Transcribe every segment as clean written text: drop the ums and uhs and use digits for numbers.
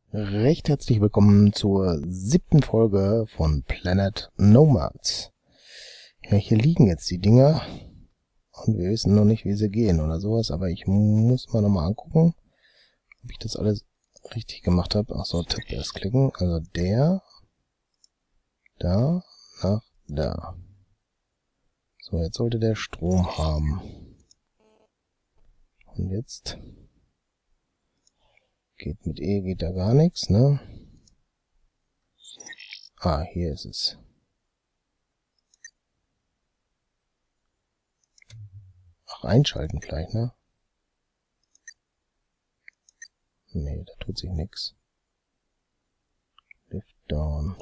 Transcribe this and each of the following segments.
Recht herzlich willkommen zur 7. Folge von Planet Nomads. Ja, hier liegen jetzt die Dinger und wir wissen noch nicht, wie sie gehen oder sowas, aber ich muss mal nochmal angucken, ob ich das alles richtig gemacht habe. Achso, Tab erst klicken, also der, da, nach da. So, jetzt sollte der Strom haben. Und jetzt geht mit E geht da gar nichts, ne? Ah, hier ist es. Ach, einschalten gleich, ne? Nee, da tut sich nichts. Lift down.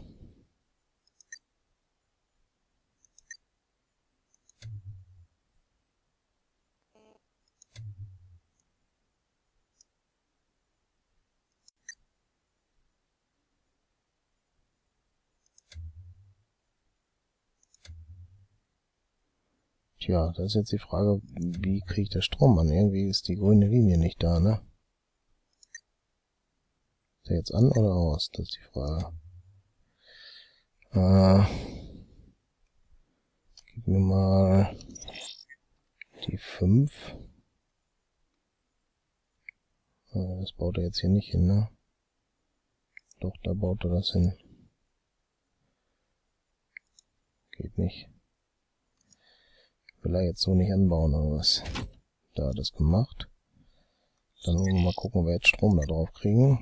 Tja, das ist jetzt die Frage, wie kriege ich das Strom an? Irgendwie ist die grüne Linie nicht da, ne? Ist der jetzt an oder aus? Das ist die Frage. Gib mir mal die 5. Das baut er jetzt hier nicht hin, ne? Doch, da baut er das hin. Geht nicht. Will er jetzt so nicht anbauen oder was? Da hat er das gemacht. Dann wollen wir mal gucken, ob wir jetzt Strom da drauf kriegen.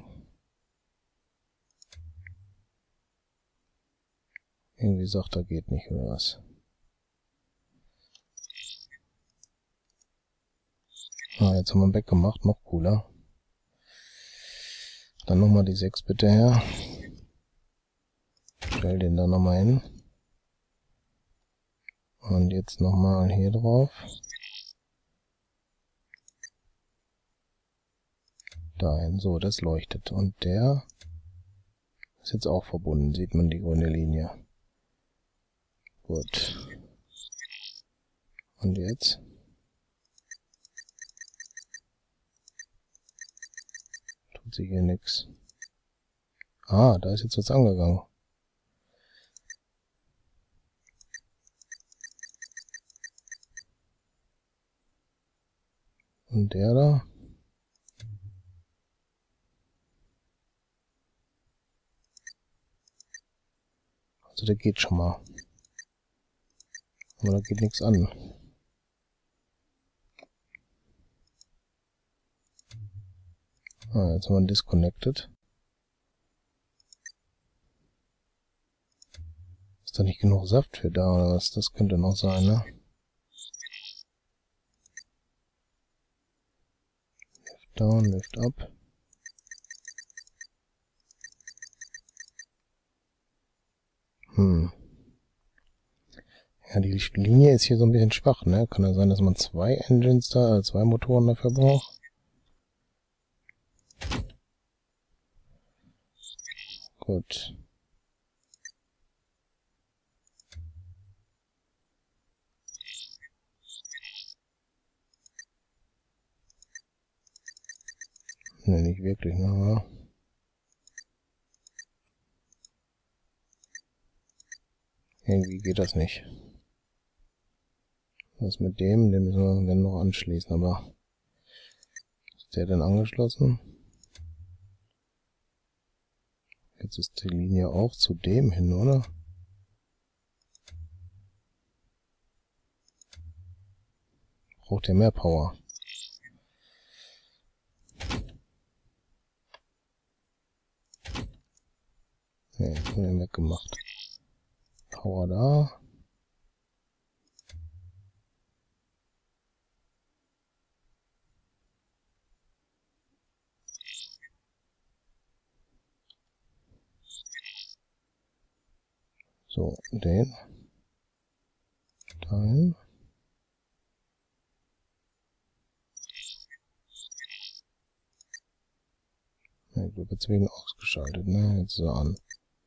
Irgendwie sagt er, geht nicht oder was? Ah, jetzt haben wir ihn weggemacht, noch cooler. Dann nochmal die 6 bitte her. Stell den da nochmal hin. Und jetzt nochmal hier drauf. Dahin, so, das leuchtet. Und der ist jetzt auch verbunden, sieht man die grüne Linie. Gut. Und jetzt? Tut sich hier nichts. Ah, da ist jetzt was angegangen. Und der da? Also der geht schon mal. Aber da geht nichts an. Ah, jetzt haben wir disconnected. Ist da nicht genug Saft für da oder was? Das könnte noch sein, ne? Lift down, lift up. Ja, die Linie ist hier so ein bisschen schwach, ne? Kann ja sein, dass man 2 Engines da, 2 Motoren dafür braucht. Gut. Ne, nicht wirklich, ne? Irgendwie geht das nicht. Was mit dem? Den müssen wir dann noch anschließen, aber ist der denn angeschlossen? Jetzt ist die Linie auch zu dem hin, oder? Braucht der mehr Power? Ne, haben wir weggemacht. Power da. So, den. Dahin. Ja, ich glaube, jetzt werden ausgeschaltet, ne? Jetzt ist er an.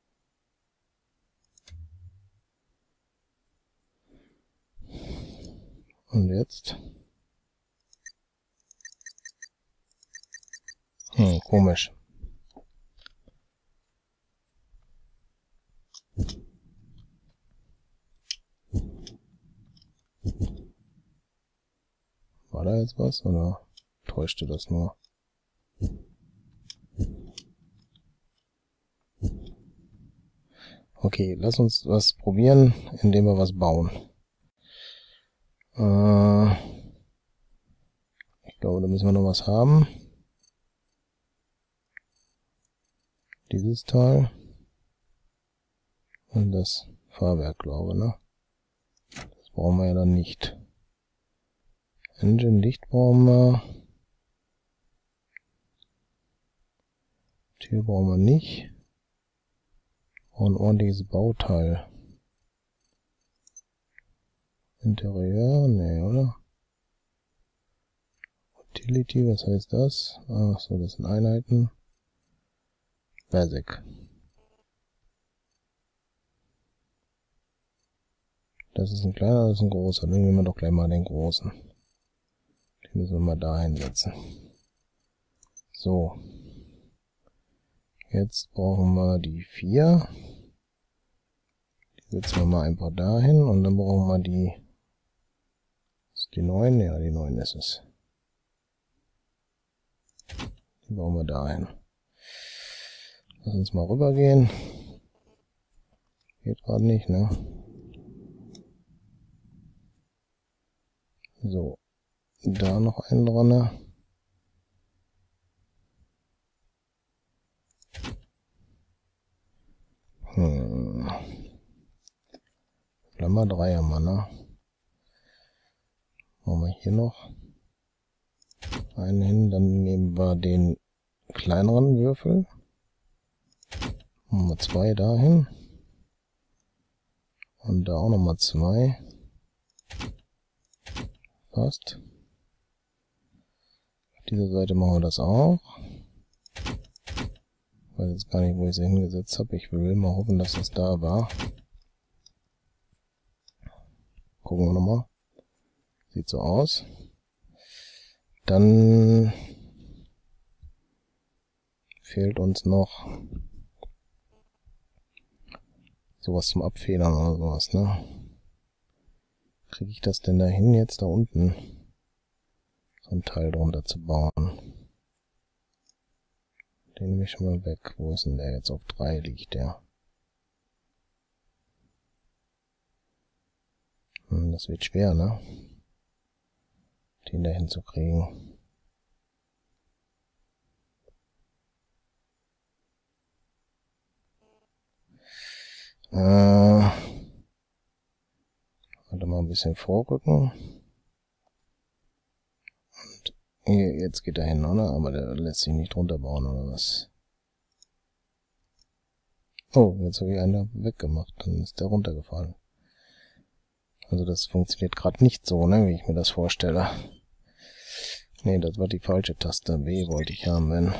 Und jetzt? Komisch. jetzt was, oder täuschte das nur? Okay, lass uns was probieren, indem wir was bauen. Ich glaube, da müssen wir noch was haben. Dieses Teil. Und das Fahrwerk, glaube ich, ne? Das brauchen wir ja dann nicht. Engine Licht brauchen wir. Tür brauchen wir nicht. Und ein ordentliches Bauteil. Interieur, ne, oder? Utility, was heißt das? Ach so, das sind Einheiten. Basic. Das ist ein kleiner, das ist ein großer. Dann nehmen wir doch gleich mal den großen. Den müssen wir mal da hinsetzen. So. Jetzt brauchen wir die 4. Die setzen wir mal einfach dahin. Und dann brauchen wir die... Ist die 9? Ja, die 9 ist es. Die bauen wir dahin. Lass uns mal rübergehen. Geht gerade nicht, ne? So. Da noch einen dran. Klammer 3 haben wir, ne? Machen wir hier noch einen hin, dann nehmen wir den kleineren Würfel. Machen wir 2 dahin. Und da auch nochmal 2. Passt. Auf dieser Seite machen wir das auch. Ich weiß jetzt gar nicht, wo ich sie hingesetzt habe. Ich will mal hoffen, dass das da war. Gucken wir nochmal. Sieht so aus. Dann fehlt uns noch sowas zum Abfedern oder sowas, ne? Kriege ich das denn dahin, jetzt da unten so ein Teil drunter zu bauen? Den nehme ich schon mal weg. Wo ist denn der jetzt? Auf 3 liegt der. Das wird schwer, ne? Den da hinzukriegen. Warte mal ein bisschen vorrücken. Und hier, jetzt geht er hin, oder? Aber der lässt sich nicht runterbauen, oder was? Oh, jetzt habe ich einen weggemacht. Dann ist der runtergefallen. Also das funktioniert gerade nicht so, ne, wie ich mir das vorstelle. Ne, das war die falsche Taste. B wollte ich haben, wenn...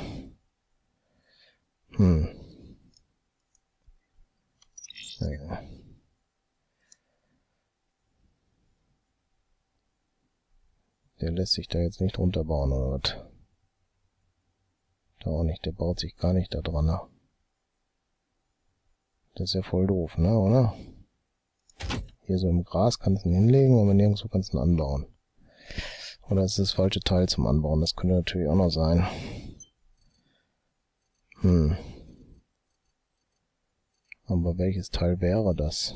Naja. Der lässt sich da jetzt nicht runterbauen, oder was? Da auch nicht, der baut sich gar nicht da dran, ne? Das ist ja voll doof, ne, oder? Hier so im Gras kannst du ihn hinlegen, aber nirgendwo kannst du ihn anbauen. Oder ist das falsche Teil zum Anbauen? Das könnte natürlich auch noch sein. Aber welches Teil wäre das?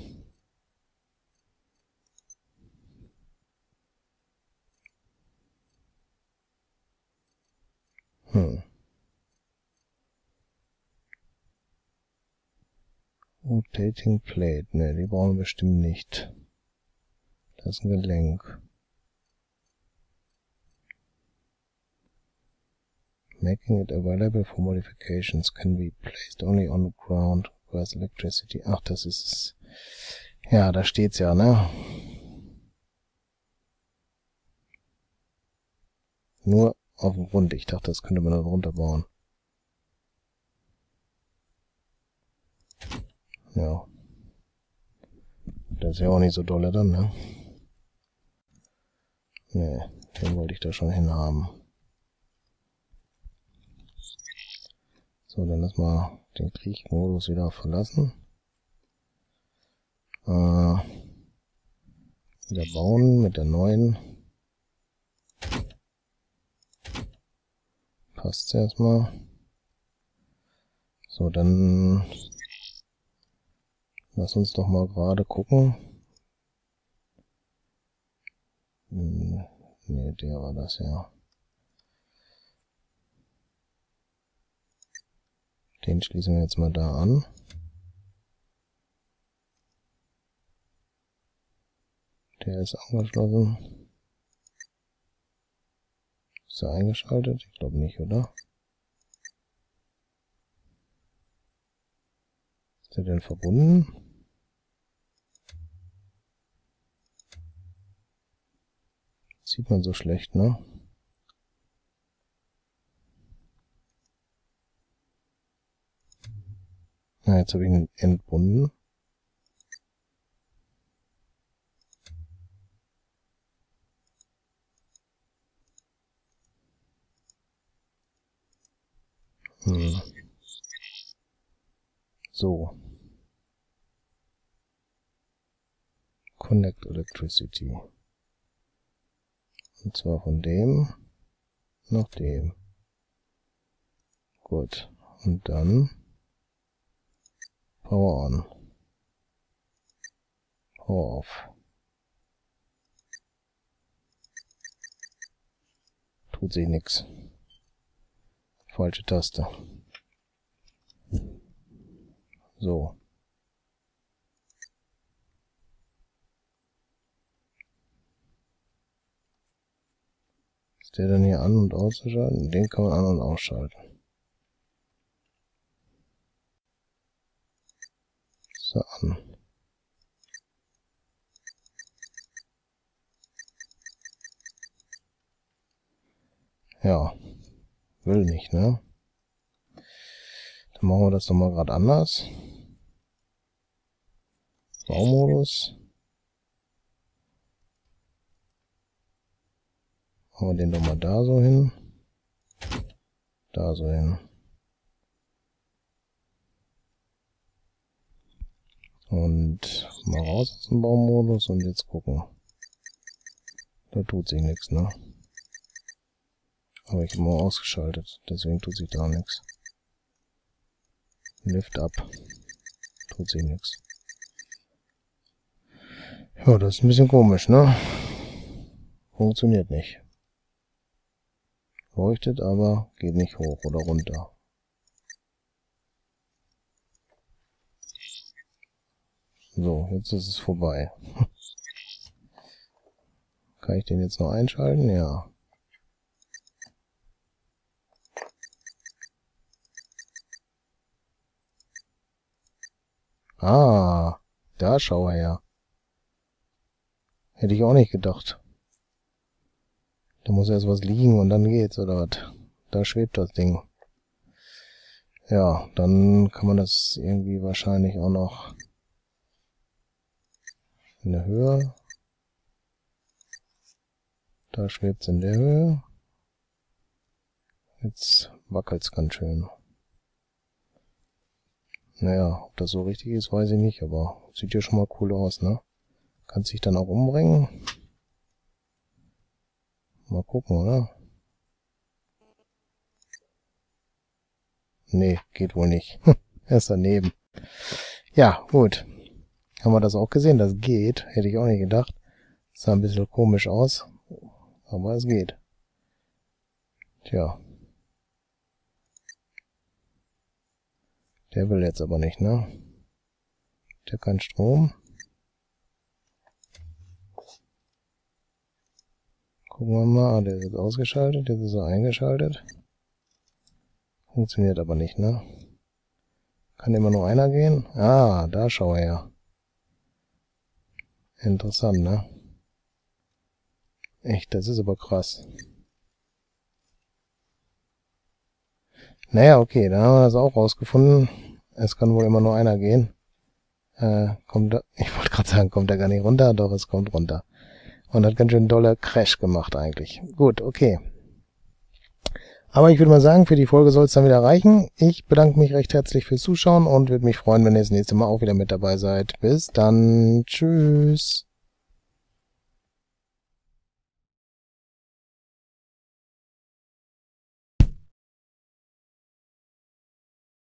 Rotating Plate. Ne, die brauchen wir bestimmt nicht. Das ist ein Gelenk. Making it available for modifications can be placed only on the ground where electricity. Ach, das ist es. Ja, da steht's ja, ne? Nur auf dem Grund. Ich dachte, das könnte man da drunter bauen. Ja. Das ist ja auch nicht so dolle dann, ne? Ne, den wollte ich da schon hinhaben. So, dann lass mal den Kriechmodus wieder verlassen. Wieder bauen mit der neuen. passt erstmal. So, dann lass uns doch mal gerade gucken. Ne, der war das ja. Den schließen wir jetzt mal da an. Der ist angeschlossen. Ist er eingeschaltet? Ich glaube nicht, oder? Ist der denn verbunden? Sieht man so schlecht, ne? Na, jetzt habe ich ihn entbunden. So. Connect Electricity. Und zwar von dem nach dem. Gut. Und dann Power on. Power off. Tut sich nichts. Falsche Taste. So. Ist der dann hier an- und auszuschalten? Den kann man an- und ausschalten. So, an. Ja. Will nicht, ne? Dann machen wir das doch mal gerade anders. Baumodus. Machen wir den doch mal da so hin. Da so hin. Und mal raus aus dem Baumodus und jetzt gucken. Da tut sich nichts, ne? Aber ich habe mal ausgeschaltet, deswegen tut sich da nichts. Lift up. Tut sich nichts. Ja, das ist ein bisschen komisch, ne? Funktioniert nicht. Leuchtet, aber geht nicht hoch oder runter. So, jetzt ist es vorbei. Kann ich den jetzt noch einschalten? Ja. Ah, da schau her. Hätte ich auch nicht gedacht. Da muss erst was liegen und dann geht's, oder was? Da schwebt das Ding. Ja, dann kann man das irgendwie wahrscheinlich auch noch in der Höhe. Da schwebt's in der Höhe. Jetzt wackelt's ganz schön. Naja, ob das so richtig ist, weiß ich nicht, aber sieht ja schon mal cool aus, ne? Kannst dich dann auch umbringen. Mal gucken, oder? Nee, geht wohl nicht. Er ist daneben. Ja, gut. Haben wir das auch gesehen? Das geht. Hätte ich auch nicht gedacht. Sah ein bisschen komisch aus. Aber es geht. Tja. Der will jetzt aber nicht, ne? Der kann Strom. Gucken wir mal. Der ist jetzt ausgeschaltet. Jetzt ist er eingeschaltet. Funktioniert aber nicht, ne? Kann immer nur einer gehen? Ah, da schau her. Interessant, ne? Echt, das ist aber krass. Naja, okay, dann haben wir das auch rausgefunden. Es kann wohl immer nur einer gehen. Kommt da, ich wollte gerade sagen, kommt er gar nicht runter, doch es kommt runter. Und hat ganz schön dolle Crash gemacht eigentlich. Gut, okay. Aber ich würde mal sagen, für die Folge soll es dann wieder reichen. Ich bedanke mich recht herzlich fürs Zuschauen und würde mich freuen, wenn ihr das nächste Mal auch wieder mit dabei seid. Bis dann. Tschüss.